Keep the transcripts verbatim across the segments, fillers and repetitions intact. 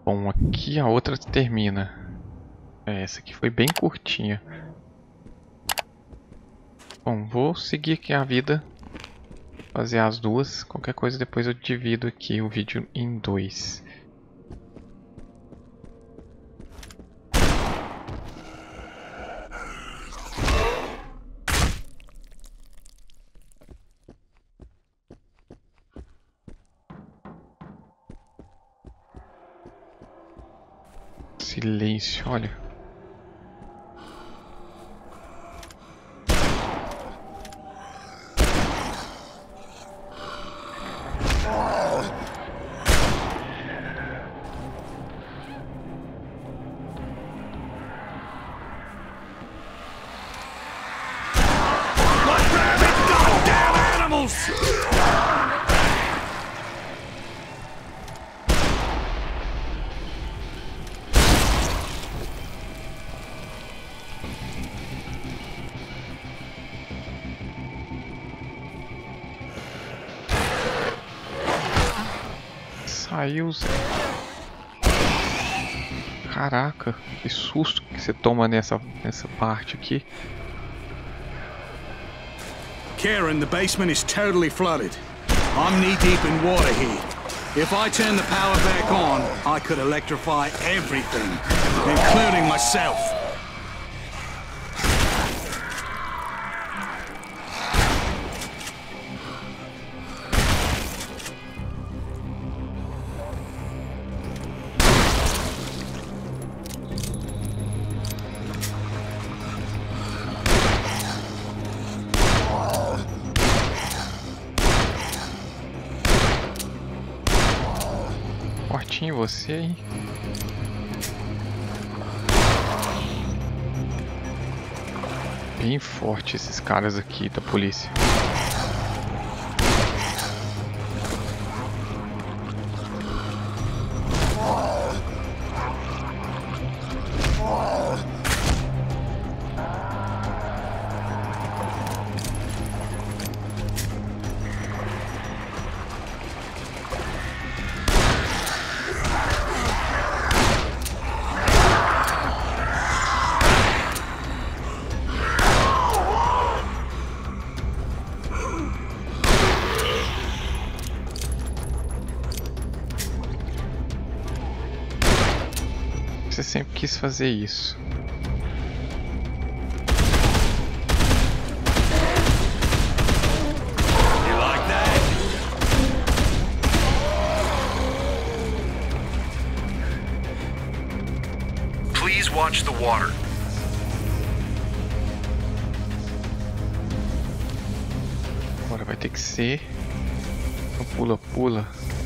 Bom, aqui a outra termina. É, essa aqui foi bem curtinha. Bom, vou seguir aqui a vida. Fazer as duas. Qualquer coisa depois eu divido aqui o vídeo em dois. Silêncio, olha. Saiu. Caraca, que susto que você toma nessa, nessa parte aqui. Karen, the basement is totally flooded. I'm knee-deep in water here. If I turn the power back on, I could electrify everything, including myself. Fortinho você, hein? Bem forte esses caras aqui da polícia. Você sempre quis fazer isso. You like that? Please watch the water. Agora vai ter que ser no pula-pula.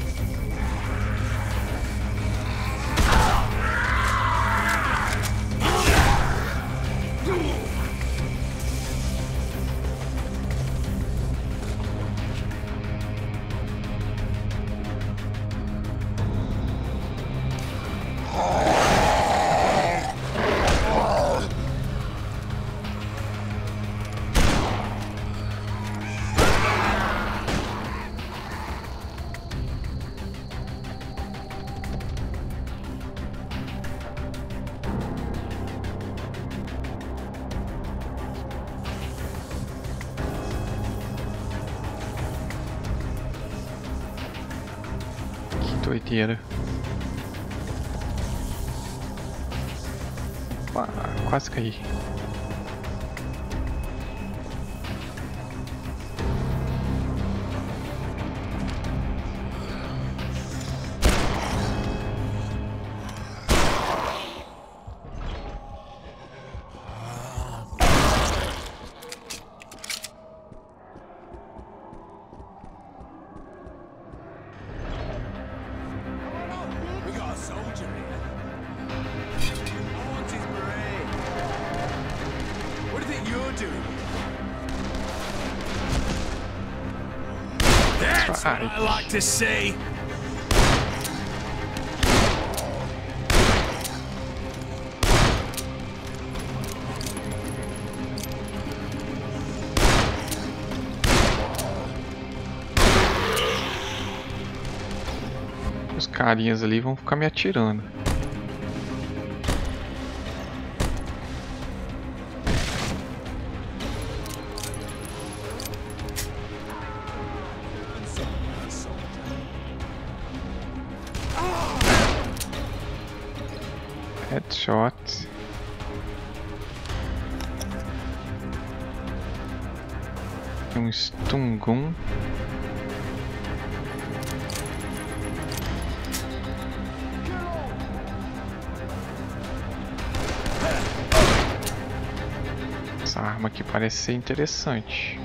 Doideira. Ah, quase caí. That's what I like to see. Os carinhas ali vão ficar me atirando. Headshot. Tem um stun gun. Essa arma aqui parece ser interessante.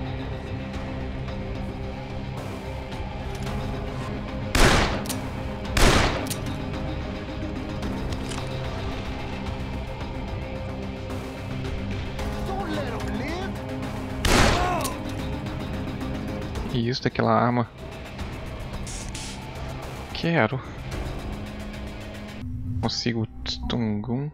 E isso daquela arma. Quero. Consigo stun gun.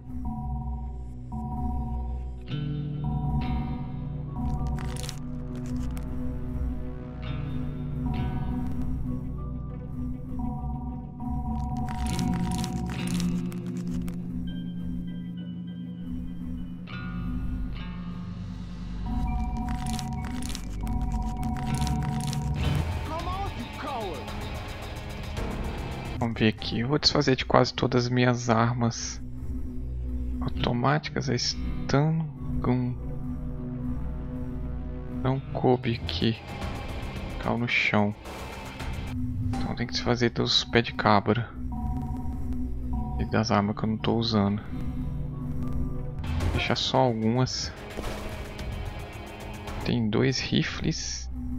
Vamos ver aqui, eu vou desfazer de quase todas as minhas armas automáticas. A stun gun não coube aqui, caiu no chão, então tem que desfazer dos pés de cabra e das armas que eu não estou usando. Deixar só algumas. Tem dois rifles.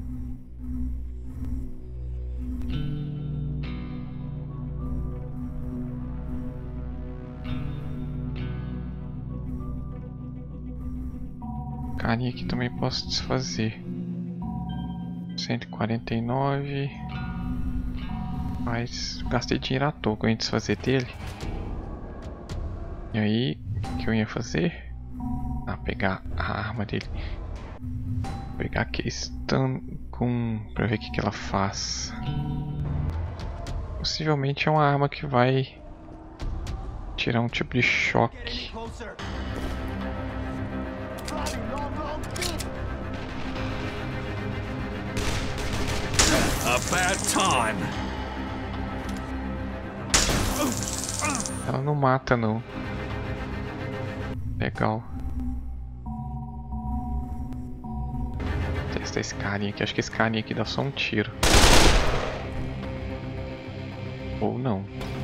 Carinha aqui também posso desfazer. cento e quarenta e nove. Mas gastei dinheiro à toa com a gente desfazer dele. E aí, o que eu ia fazer? Ah, pegar a arma dele. Pegar aqui stun gun pra ver o que, que ela faz. Possivelmente é uma arma que vai tirar um tipo de choque. A bad time. Ela não mata não. Legal. Testa esse carinha aqui. Acho que esse carinha aqui dá só um tiro. Ou não.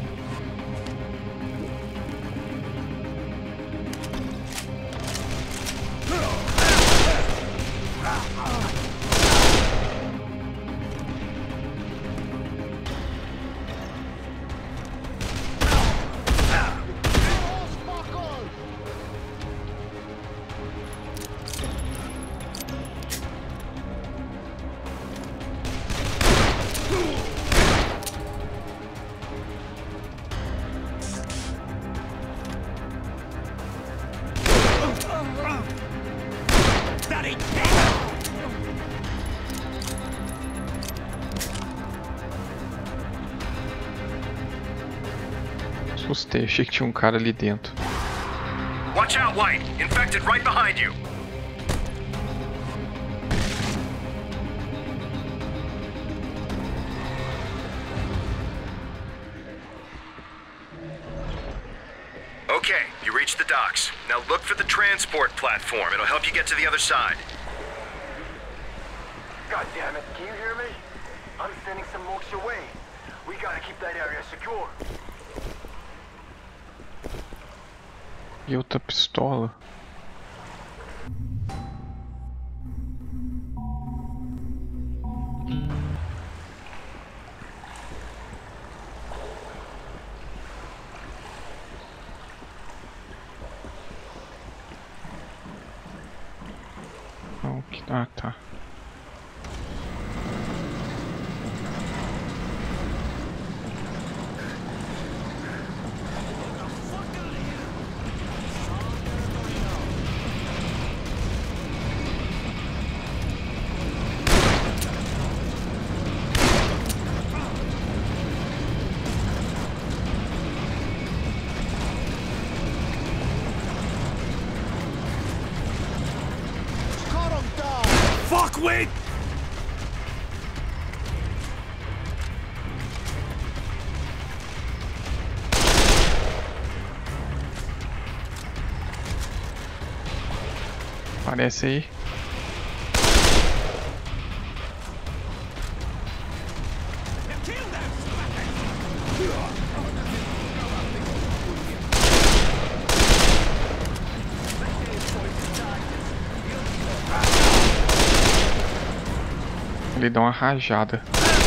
Assustei, achei que tinha um cara ali dentro. Watch out, White! Infected right behind you! Okay, you reached the docks. Now look for the transport platform. It'll help you get to the other side. God damn it, can you hear me? I'm sending some mooks your way. We gotta keep that area secure. E outra pistola. Não, que... Ah, tá. fuckwit! Aparece aí. Ele dá uma rajada.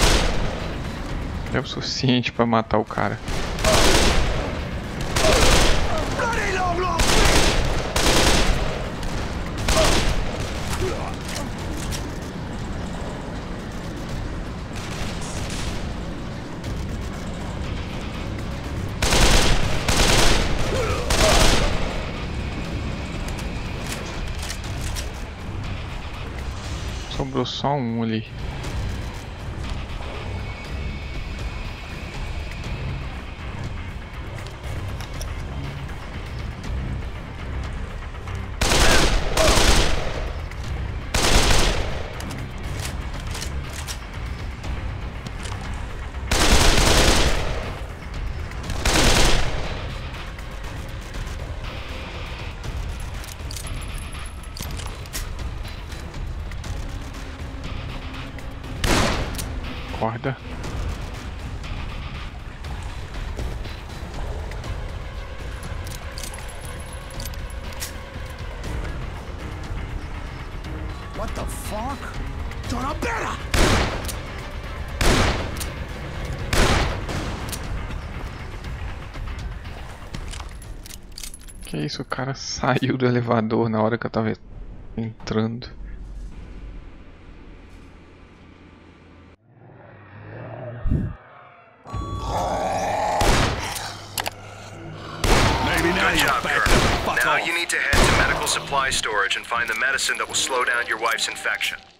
É o suficiente pra matar o cara. Sobrou só um ali. Corda. What the fuck? Donabella! Que isso, o cara saiu do elevador na hora que eu tava entrando. Good job, Colonel. Now you need to head to medical supply storage and find the medicine that will slow down your wife's infection.